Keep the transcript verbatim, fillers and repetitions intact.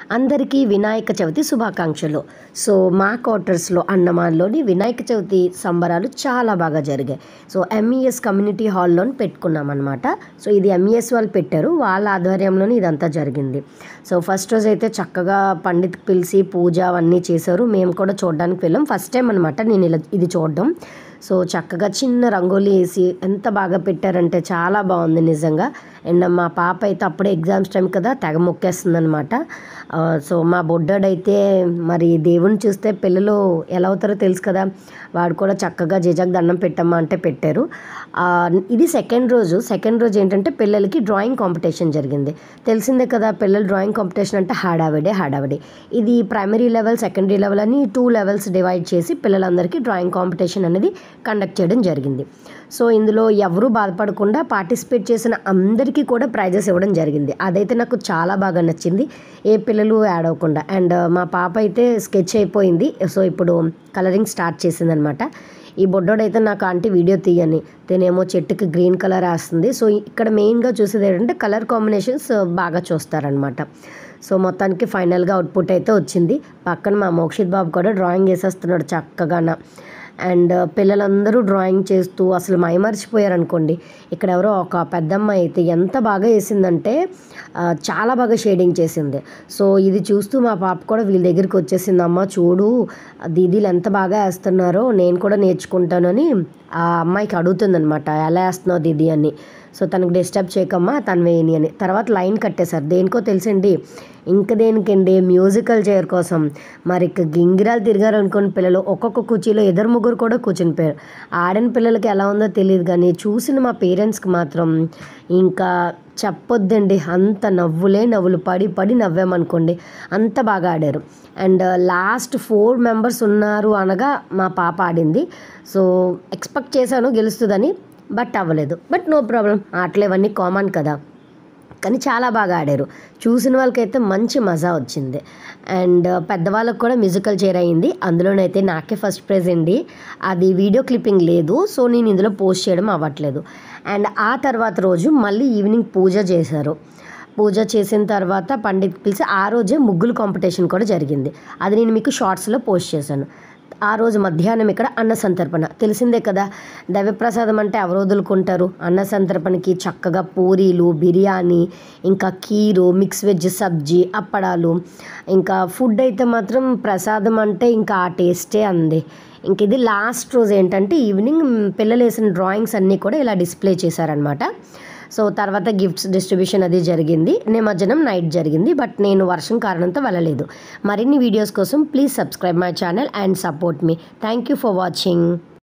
అందరికీ వినాయక చవితి శుభాకాంక్షలు. సో మా క్వార్టర్స్‌లో అండమాన్‌లోని వినాయక చవితి సంబరాలు చాలా బాగా జరిగాయి. సో ఎంఈఎస్ కమ్యూనిటీ హాల్‌లోని పెట్టుకున్నామనమాట. సో ఇది ఎంఈఎస్ వాళ్ళు పెట్టారు. వాళ్ళ ఆధ్వర్యంలోనే ఇదంతా జరిగింది. సో ఫస్ట్ రోజైతే చక్కగా పండిత్‌కి పిలిచి పూజ అవన్నీ చేశారు. మేము కూడా చూడడానికి వెళ్ళాం. ఫస్ట్ టైం అనమాట నేను ఇలా ఇది చూడడం. సో చక్కగా చిన్న రంగోలి వేసి ఎంత బాగా పెట్టారంటే చాలా బాగుంది నిజంగా. అండ్ మా పాప అయితే అప్పుడే ఎగ్జామ్స్ టైం కదా తెగ మొక్కేస్తుందనమాట. సో మా బొడ్డాడైతే మరి దేవుణ్ణి చూస్తే పిల్లలు ఎలా అవుతారో తెలుసు కదా, వాడు కూడా చక్కగా జేజాకు దండం పెట్టమ్మా అంటే పెట్టారు. ఇది సెకండ్ రోజు సెకండ్ రోజు ఏంటంటే పిల్లలకి డ్రాయింగ్ కాంపిటీషన్ జరిగింది. తెలిసిందే కదా, పిల్లలు డ్రాయింగ్ కాంపిటీషన్ అంటే హడావిడే హడావిడి. ఇది ప్రైమరీ లెవెల్, సెకండరీ లెవెల్ అని టూ లెవెల్స్ డివైడ్ చేసి పిల్లలందరికీ డ్రాయింగ్ కాంపిటీషన్ అనేది కండక్ట్ చేయడం జరిగింది. సో ఇందులో ఎవరూ బాధపడకుండా పార్టిసిపేట్ చేసిన అందరికీ కూడా ప్రైజెస్ ఇవ్వడం జరిగింది. అదైతే నాకు చాలా బాగా నచ్చింది, ఏ పిల్లలు యాడ్ అవ్వకుండా. అండ్ మా పాప అయితే స్కెచ్ అయిపోయింది. సో ఇప్పుడు కలరింగ్ స్టార్ట్ చేసిందనమాట. ఈ బొడ్డోడైతే నాకు ఆంటీ వీడియో తీయని, తనేమో చెట్టుకి గ్రీన్ కలర్ వేస్తుంది. సో ఇక్కడ మెయిన్గా చూసేది ఏంటంటే కలర్ కాంబినేషన్స్ బాగా చూస్తారనమాట. సో మొత్తానికి ఫైనల్గా అవుట్పుట్ అయితే వచ్చింది. పక్కన మా మోక్షిత్ బాబు కూడా డ్రాయింగ్ వేసేస్తున్నాడు చక్కగాన. అండ్ పిల్లలందరూ డ్రాయింగ్ చేస్తూ అసలు మైమరిచిపోయారనుకోండి. ఇక్కడ ఎవరో ఒక పెద్దమ్మాయి అయితే ఎంత బాగా వేసిందంటే చాలా బాగా షేడింగ్ చేసింది. సో ఇది చూస్తూ మా పాప కూడా వీళ్ళ దగ్గరికి వచ్చేసింది. అమ్మ చూడు దీదీలు ఎంత బాగా వేస్తున్నారో, నేను కూడా నేర్చుకుంటానని ఆ అమ్మాయికి అడుగుతుందనమాట, ఎలా వేస్తున్నావు దీదీ అని. సో తనకు డిస్టర్బ్ చేయకమ్మా, తను వేయని అని. తర్వాత లైన్ కట్టేశారు. దేనికో తెలుసండి, ఇంక దేనికండి, మ్యూజికల్ చైర్ కోసం. మరి ఇక గింగిరాలు తిరిగారు అనుకోని పిల్లలు ఒక్కొక్క కుర్చీలో ఇద్దరు ముగ్గురు కూడా కూర్చుని పోయారు. ఆడిన పిల్లలకి ఎలా ఉందో తెలియదు కానీ చూసిన మా పేరెంట్స్కి మాత్రం ఇంకా చెప్పొద్దండి, అంత నవ్వులే నవ్వులు, పడి పడి నవ్వామనుకోండి, అంత బాగా ఆడారు. అండ్ లాస్ట్ ఫోర్ మెంబర్స్ ఉన్నారు అనగా మా పాప ఆడింది. సో ఎక్స్పెక్ట్ చేశాను గెలుస్తుందని, బట్ అవ్వలేదు. బట్ నో ప్రాబ్లం, ఆటలు ఇవన్నీ కామన్ కదా. కానీ చాలా బాగా ఆడారు. చూసిన వాళ్ళకైతే మంచి మజా వచ్చింది. అండ్ పెద్దవాళ్ళకు కూడా మ్యూజికల్ చైర్ అయింది. అందులోనైతే నాకే ఫస్ట్ ప్రైజ్ అండి. అది వీడియో క్లిప్పింగ్ లేదు, సో నేను ఇందులో పోస్ట్ చేయడం అవ్వట్లేదు. అండ్ ఆ తర్వాత రోజు మళ్ళీ ఈవినింగ్ పూజ చేశారు. పూజ చేసిన తర్వాత పండిత్ పిలిచి ఆ రోజే ముగ్గులు కాంపిటీషన్ కూడా జరిగింది. అది నేను మీకు షార్ట్స్లో పోస్ట్ చేశాను. ఆ రోజు మధ్యాహ్నం ఇక్కడ అన్న సంతర్పణ. తెలిసిందే కదా, దైవప్రసాదం అంటే ఎవరు వదులుకుంటారు. అన్న సంతర్పణకి చక్కగా పూరీలు, బిర్యానీ, ఇంకా కీరు, మిక్స్ వెజ్ సబ్జీ, అప్పడాలు. ఇంకా ఫుడ్ అయితే మాత్రం ప్రసాదం అంటే ఇంకా ఆ టేస్టే అంది. ఇంక ఇది లాస్ట్ రోజు ఏంటంటే ఈవినింగ్ పిల్లలు వేసిన డ్రాయింగ్స్ అన్నీ కూడా ఇలా డిస్ప్లే చేశారనమాట. సో తర్వాత గిఫ్ట్స్ డిస్ట్రిబ్యూషన్ అది జరిగింది. నిమజ్జనం నైట్ జరిగింది, బట్ నేను వర్షం కారణంతో వెళ్ళలేదు. మరిన్ని వీడియోస్ కోసం please subscribe my channel and support me. Thank you for watching.